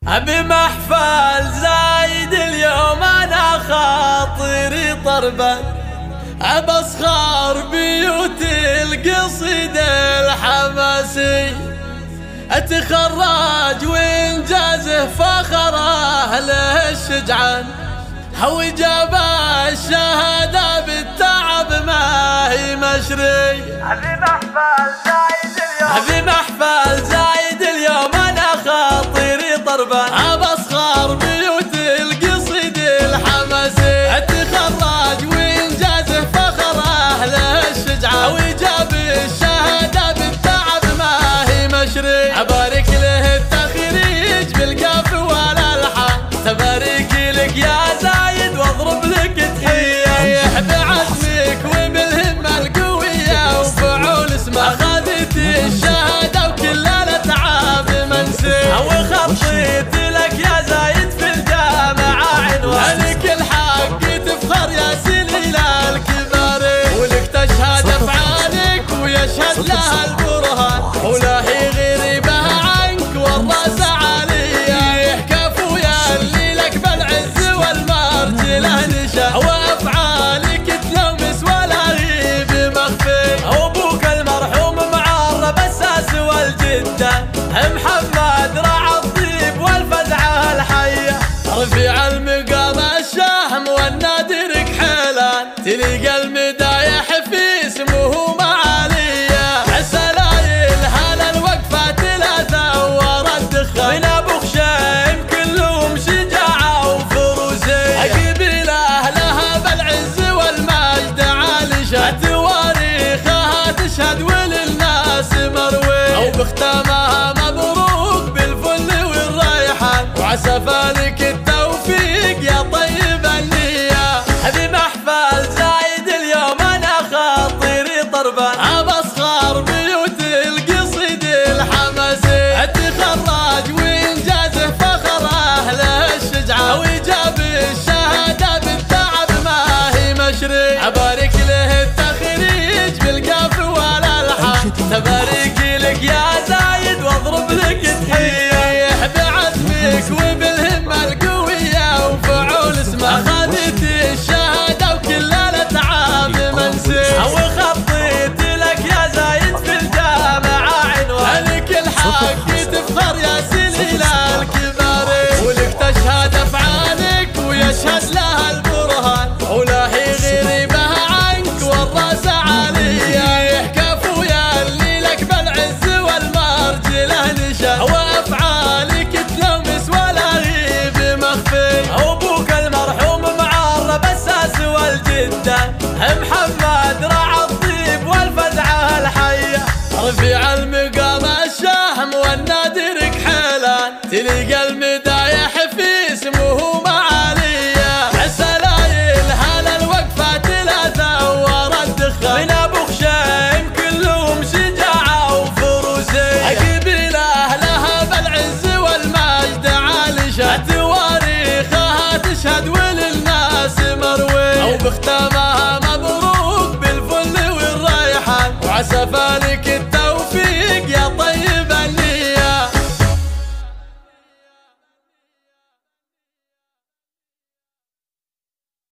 أبي محفل زايد اليوم أنا خاطري طربا، أبصخر بيوت القصيد الحماسي، أتخرج وإنجازه فخر أهله الشجعان، هو جاب الشهادة بالتعب ما هي مشري. أبي محفل زايد اليوم، أبي محفل زايد اليوم أنا خاطري طربا، أبصخر بيوت القصيد الحماسي، أتخرج وإنجازه فخر أهله الشجعان، وجاب الشهادة بالتعب ما هي مشري. أبارك له التخريج بالكاف والألحان، تبارك لك يا زايد واضرب لك تحية، بعزمك وبالهمة القوية وفعول اسمه أخذت الشهادة وكل الأتعاب منسي، وخطيت لك يا زايد في الجامعة عنوان، لك الحق تفخر يا سليل الكباري، ولك تشهد أفعالك ويشهد لها البرهان، ولا هي غريبة عنك والراس عليه، كفو يا اللي لك بالعز والمرجله نشا، وأفعالك تلومس ولا هي بمخفي. أبوك المرحوم معرب الساس والجدة، محمد رعى الطيب والفزعة الحية، رفيع المقام الشهم والنادر كحيلان، تلقى المدايح في اسمه معالية، السلايل هذا الوقفة ثلاثة ورا الدخان، من أبو خشيم كلهم شجاعة وفروسية، قبيلة لها بالعز والمجد عالية، تواريخها تشهد وللناس مروي، أو بختامها مبروك بالفل والريحان، وعسى فالك التوفيق يا طيب النية. أبي محفل زايد اليوم أنا خاطري طربا، أبصخر بيوت القصيد الحماسي، أتخرج وإنجازه فخر أهله الشجعة، وجاب الشهادة بالتعب ما هي مشري. أبارك له التخريج بالكاف والألحان، تبارك لك يا زايد واضرب لك تحية، بعزمك وبالهمة القوية وفعول اسمه أخذت الشهادة وكل الأتعاب منسي، وخطيت لك يا زايد في الجامعة عنوان، لك الحق تفخر يا سليل الكباري، ولك تشهد أفعالك ويشهد لها البرهان، ولا هي غريبة عنك والراس عليه، كفو يا اللي لك بالعز والمرجله نشا، وأفعالك تلومس ولا هي بمخفي. أبوك المرحوم معرب الساس والجدة، محمد رعى الطيب والفزعة الحية، رفيع المقام الشهم والنادر كحيلان، تلقى المدايح في اسمه معالية، السلايل هذا الوقفة ثلاثة ورا الدخان، من أبو خشيم كلهم شجاعة وفروسية، قبيلة لها بالعز والمجد عالية، تواريخها تشهد وللناس مروي، أو بختامها